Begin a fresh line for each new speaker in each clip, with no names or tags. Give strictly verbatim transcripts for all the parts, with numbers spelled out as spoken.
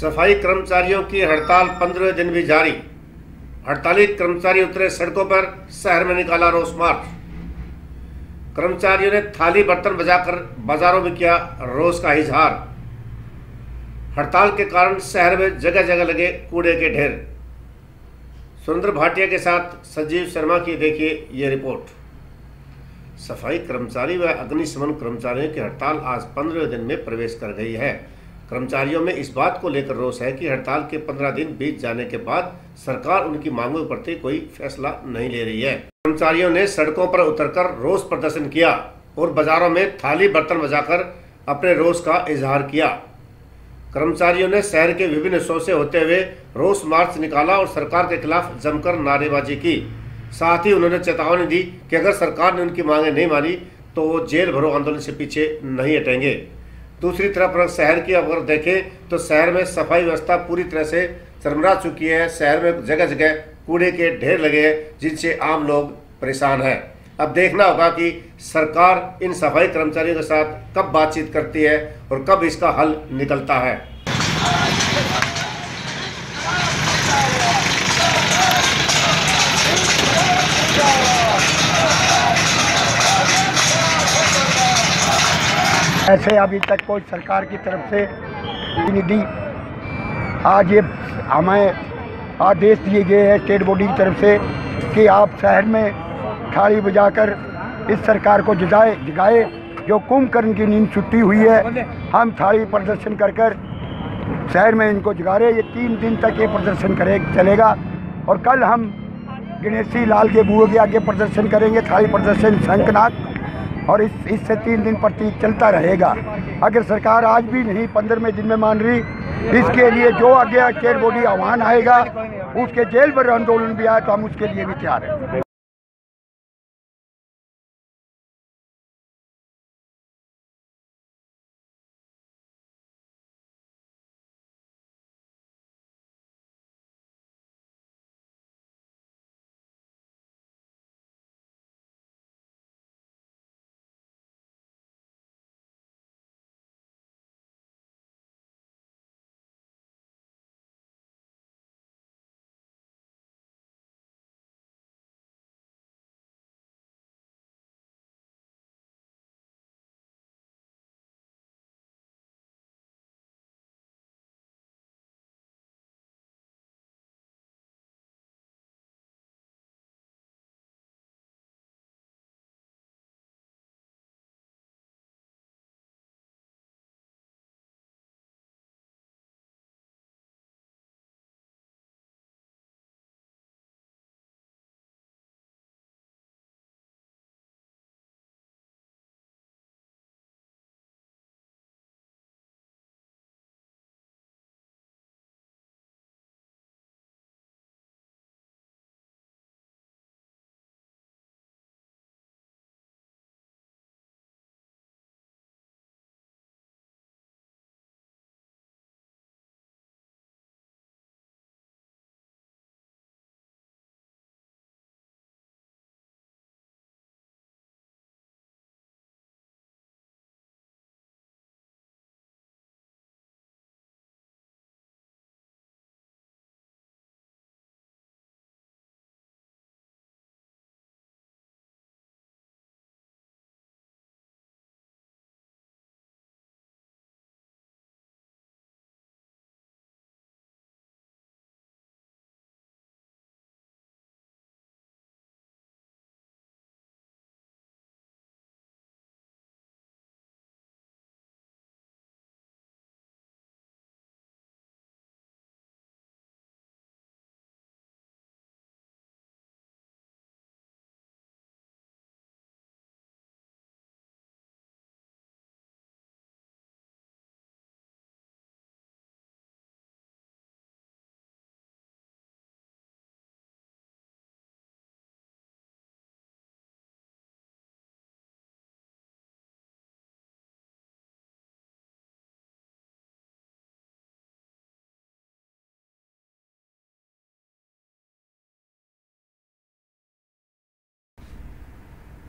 सफाई कर्मचारियों की हड़ताल पंद्रह दिन भी जारी। हड़ताली कर्मचारी उतरे सड़कों पर, शहर में निकाला रोष मार्च। कर्मचारियों ने थाली बर्तन बजाकर बाजारों में किया रोष का इजहार। हड़ताल के कारण शहर में जगह जगह लगे कूड़े के ढेर। सुरेंद्र भाटिया के साथ संजीव शर्मा की देखिए ये रिपोर्ट। सफाई कर्मचारी व अग्निशमन कर्मचारियों की हड़ताल आज पंद्रह दिन में प्रवेश कर गई है। कर्मचारियों में इस बात को लेकर रोष है कि हड़ताल के पंद्रह दिन बीत जाने के बाद सरकार उनकी मांगों के प्रति कोई फैसला नहीं ले रही है। कर्मचारियों ने सड़कों पर उतरकर रोष प्रदर्शन किया और बाजारों में थाली बर्तन बजाकर अपने रोष का इजहार किया। कर्मचारियों ने शहर के विभिन्न हिस्सों से होते हुए रोष मार्च निकाला और सरकार के खिलाफ जमकर नारेबाजी की। साथ ही उन्होंने चेतावनी दी कि अगर सरकार ने उनकी मांगें नहीं मानी तो वो जेल भरो आंदोलन से पीछे नहीं हटेंगे। दूसरी तरफ अगर शहर की अगर देखें तो शहर में सफाई व्यवस्था पूरी तरह से चरमरा चुकी है। शहर में जगह जगह कूड़े के ढेर लगे हैं जिनसे आम लोग परेशान हैं। अब देखना होगा कि सरकार इन सफाई कर्मचारियों के साथ कब बातचीत करती है और कब इसका हल निकलता है।
ऐसे अभी तक कोई सरकार की तरफ से निधि आज ये हमें आदेश दिए गए हैं स्टेट बॉडी की तरफ से कि आप शहर में थाली बजाकर इस सरकार को जगाए जगाए जो कुंभकर्ण की नींद छुट्टी हुई है। हम थाली प्रदर्शन कर कर शहर में इनको जगा रहे। ये तीन दिन तक ये प्रदर्शन करे चलेगा और कल हम गणेशी लाल के बुओं के आगे प्रदर्शन करेंगे, थाली प्रदर्शन शंखनाद, और इस इससे तीन दिन प्रति चलता रहेगा। अगर सरकार आज भी नहीं पंद्रहवें दिन में मान रही, इसके लिए जो आगे स्टेट बॉडी आह्वान आएगा उसके जेल भर आंदोलन भी आए तो हम उसके लिए भी तैयार हैं।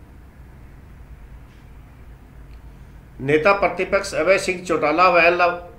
नेता प्रतिपक्ष अभय सिंह चौटाला व